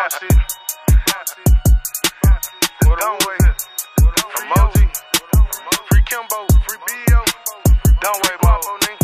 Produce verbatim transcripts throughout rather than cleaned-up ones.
Boss shit. Don't wait. From O G. Free Kimbo. Free B O. Don't wait, Mofo, nigga.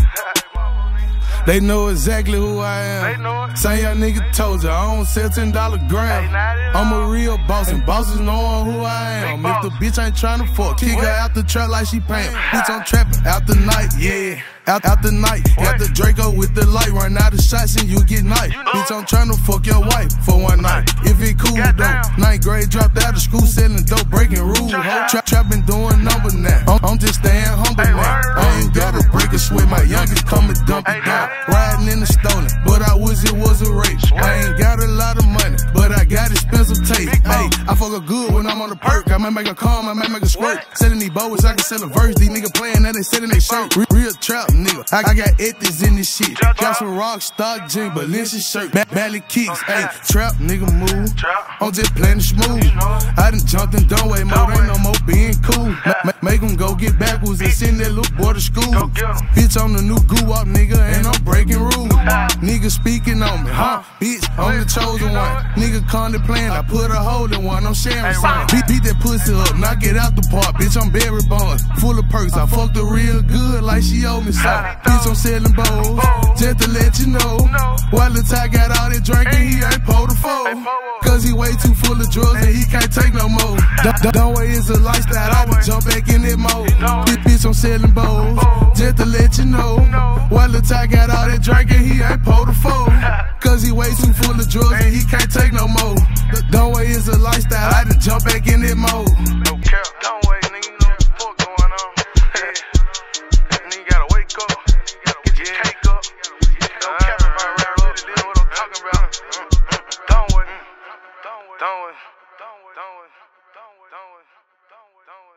They know exactly who I am. They know it. Same young nigga told you, I don't sell ten dollar gram. I'm a real boss, and bosses knowing who I am. If the bitch ain't tryna fuck, kick her out the trap like she paying. Bitch, I'm trapping out the night, yeah. Out, out the night, got the Draco with the light, run out of shots and you get knife. You know. Bitch, I'm tryna fuck your wife for one night. If it cool though, ninth grade dropped out of school selling dope, breaking rules. Whole trap trapping doing number now. I'm, I'm just staying humble now. I ain't gotta break a sweat, my youngest come and dump it down. Riding in the stolen, but I wish it was a race. I ain't got a lot of money, but I got expensive taste. Hey, I fuck a good when I'm on the perk. I might make a calm, I might make a squirt. Selling these bows, I can sell a verse. These niggas playing that they selling their shirt. Real trap nigga, I, I got ethics in this shit. Got some rock star jean, Balenciaga shirt, ba Bally kicks. Hey, trap nigga move. I'm just playing smooth. I done jumped in don't wait mode, ain't no more being cool. Ma ma make them go get backwards and send that little boy to school. Bitch, I'm the new goo up nigga, and I'm breaking rules. Nigga speaking on me, huh? Bitch, I'm the chosen one. Nigga content playing, I put a hole in one. I'm sharing some. Beat, beat that pussy up, knock it out the park. Bitch, I'm berry bonds, full of perks. I fucked her real good like she owed me some. Bitch, I'm selling bowls, just to let you know. While the tie got all that drinking, he ain't pulled a fold. Cause he way too full of drugs and he can't take no more. Don't wait, it's a lifestyle, I would jump back in that mode. Bitch, bitch, I'm selling bowls, just to let you know. While the tie got all that drinking, he ain't pulled a fold. Cause he way too full of drugs and he can't take no more. Don't wait, it's a lifestyle, I done jump back in that mode. No cap, don't wait, nigga, you know what the fuck going on. Yeah. Nigga gotta wake up, get your cake up. No cap in my rap, really know what I'm talking about. Don't wait, don't wait.